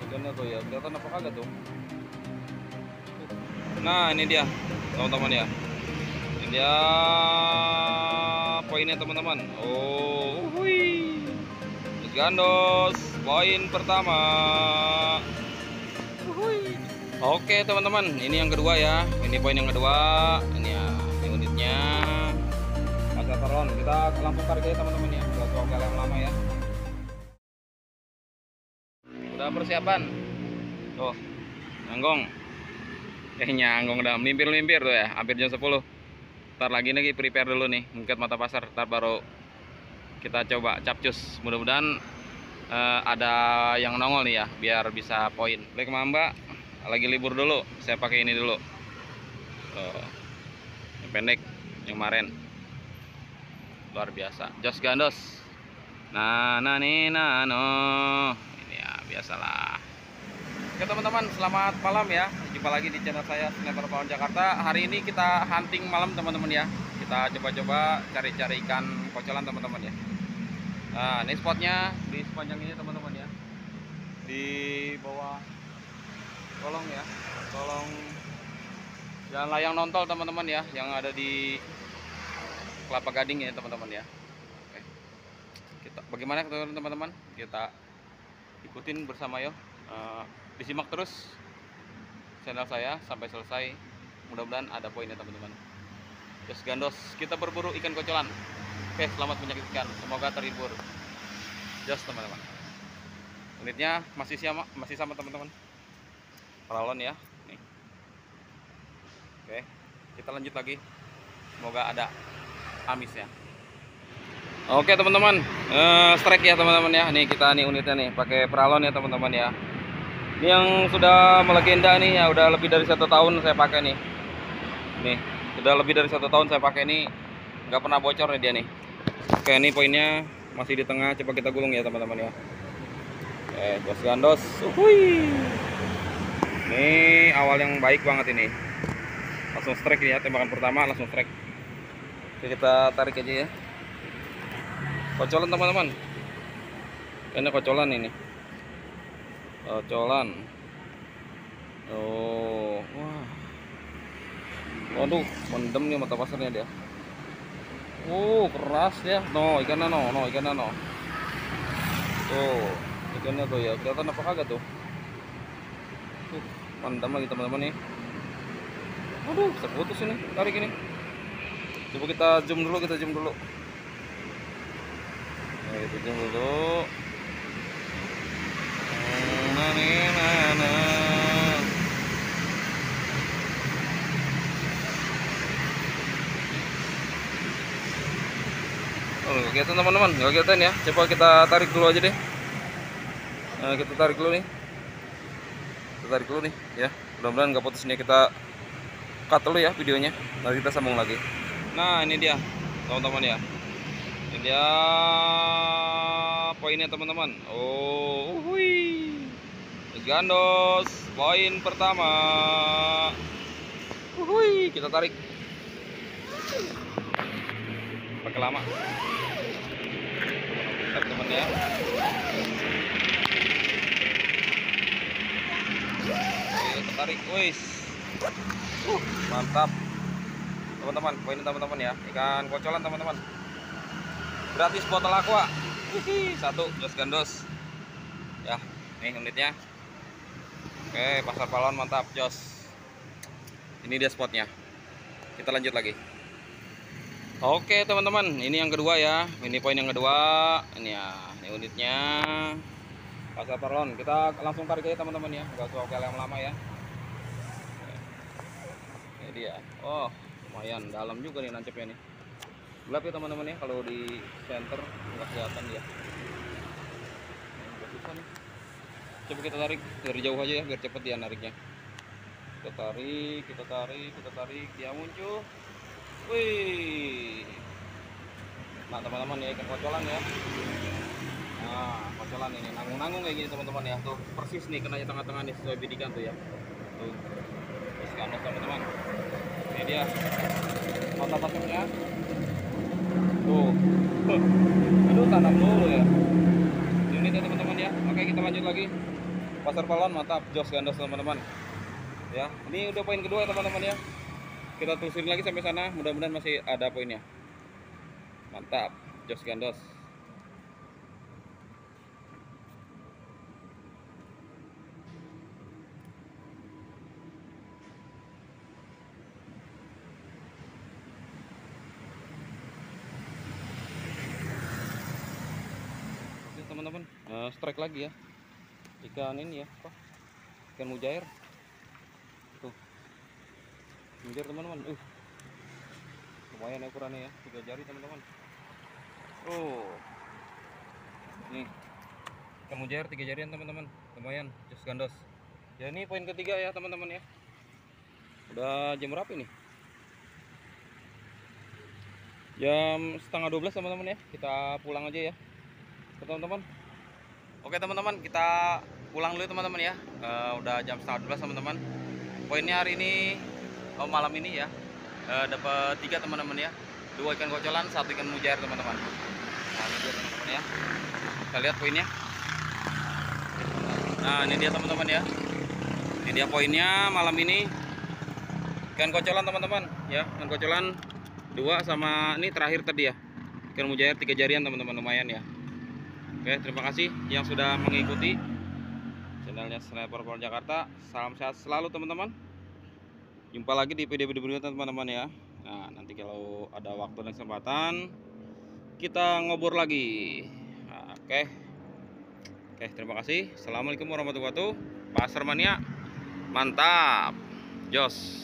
Ikannya tuh ya, kelihatan apa kagak tuh? Nah ini dia teman-teman ya, ini dia poinnya teman-teman. Oh, hui, gandos, poin pertama. Hui. Oke teman-teman, ini yang kedua ya, ini poin yang kedua, ini ya, ini unitnya. Pasar Parlon, kita langsung tarik aja teman-teman ya, buat lokal yang lama ya. Udah persiapan, tuh, nyanggong. Nyanggong udah melimpir-limpir tuh ya, hampir jam 10. Ntar lagi nih prepare dulu nih, ngeliat mata pasar, ntar baru kita coba capcus. Mudah-mudahan ada yang nongol nih ya, biar bisa poin. Black Mamba lagi libur dulu, saya pakai ini dulu. Yang pendek, yang kemarin. Luar biasa, Jos Gandos. Nah, nih, no. Ini ya, biasalah. Oke teman-teman, selamat malam ya. Jumpa lagi di channel saya Sniper Pawon Jakarta. Hari ini kita hunting malam teman-teman ya. Kita coba-coba cari-cari ikan kocolan teman-teman ya. Nah, ini spotnya di sepanjang ini teman-teman ya. Di bawah kolong ya, kolong jalan layang Nontol teman-teman ya, yang ada di Kelapa Gading ya teman-teman ya. Oke. Bagaimana teman-teman? Kita ikutin bersama yuk. Disimak terus channel saya sampai selesai. Mudah-mudahan ada poinnya teman-teman. Jos Gandos, kita berburu ikan kocolan. Oke, selamat menyaksikan, semoga terhibur. Jos teman-teman. Unitnya masih sama teman-teman. Paralon ya. Nih. Oke, kita lanjut lagi. Semoga ada amisnya. Oke teman-teman, strike ya teman-teman ya. Nih kita nih unitnya nih pakai paralon ya teman-teman ya. Ini yang sudah melegenda nih ya, udah lebih dari 1 tahun saya pakai nih. Nih, udah lebih dari 1 tahun saya pakai nih, nggak pernah bocor nih dia nih. Oke, ini poinnya masih di tengah, coba kita gulung ya teman-teman ya. Jos Gandos. Uhuy. Ini awal yang baik banget ini. Langsung strike ya, tembakan pertama langsung strike. Oke, kita tarik aja ya. Kocolan teman-teman. Ini kocolan ini. Kocolan. Oh, wah. Waduh, mendem nih mata pasarnya dia. Keras ya. No, ikannya no, ikannya no. Tuh, ikannya tuh ya. Kelihatan apa kagak tuh? Mendem lagi teman-teman nih. Waduh, terputus ini. Tarik ini. Coba kita zoom dulu, Nah, itu zoom dulu. Gak kelihatan teman-teman, gak kelihatan ya. Coba kita tarik dulu aja deh. Nah, kita tarik dulu nih. Ya. Mudah-mudahan gak putus nih. Kita cut dulu ya videonya. Nanti kita sambung lagi. Nah ini dia teman-teman ya. Ini dia poinnya teman-teman. Oh, hui. Gandos, poin pertama. Hui, kita tarik. Pakai lama. Teman-teman ya. Kita tarik, wis. Mantap. Teman-teman, poin teman-teman ya. Ikan kocolan teman-teman. Gratis botol aqua. Satu, Jos Gandos. Ya, nih unitnya. Oke, pasar Paralon mantap, Jos. Ini dia spotnya. Kita lanjut lagi. Oke teman-teman, ini yang kedua ya. Ini poin yang kedua. Ini ya, ini unitnya. Pasar Paralon. Kita langsung tarik aja teman-teman ya. Enggak usah yang lama ya. Ini dia. Oh, lumayan dalam juga nih nancepnya nih. Gelap ya teman-teman ya, kalau di center nggak kelihatan dia. Susah nih. Coba kita tarik dari jauh aja ya, biar cepet dia nariknya. Kita tarik, dia muncul. Wih. Nah teman-teman ya, ikan kocolan ya. Nah, kocolan ini nanggung-nanggung kayak gini teman-teman ya. Tuh persis nih kena di tengah-tengah nih sesuai bidikan tuh ya. Tuh. Terus kan teman-teman. Ini dia. Mata pasarnya. Tuh. Aduh, tanam dulu ya. Ini dia teman-teman ya. Oke, kita lanjut lagi. Pasar Palon mantap, jos gandos teman-teman. Ya, ini udah poin kedua teman-teman ya. Kita telusurin lagi sampai sana, mudah-mudahan masih ada poinnya. Mantap, jos gandos. Oke teman-teman, strike lagi ya. Ikan ini ya, apa? Ikan mujair. Tuh, mujair teman-teman. Lumayan ya ukurannya ya, 3 jari teman-teman. Nih, ikan mujair 3 jarian teman-teman. Lumayan, jos gandos. Ya ini poin ketiga ya teman-teman ya. Udah jam berapa ini? Jam setengah 12 teman-teman ya. Kita pulang aja ya teman-teman. Oke teman-teman, kita pulang dulu teman-teman ya. Udah jam setengah 12 teman-teman. Poinnya hari ini, malam ini ya, dapat 3 teman-teman ya. 2 ikan kocolan, 1 ikan mujair teman-teman. Nah ini dia teman-teman ya. Kita lihat poinnya. Nah ini dia teman-teman ya. Ini dia poinnya malam ini. Ikan kocolan teman-teman ya. Ikan kocolan 2 sama ini terakhir tadi ya. Ikan mujair 3 jarian teman-teman, lumayan ya. Oke, terima kasih yang sudah mengikuti channelnya Sniper Palon Jakarta. Salam sehat selalu teman-teman. Jumpa lagi di video-video berikutnya teman-teman ya. Nah, nanti kalau ada waktu dan kesempatan kita ngobrol lagi. Nah, oke, terima kasih. Assalamualaikum warahmatullahi wabarakatuh. Pasar Mania, mantap, jos.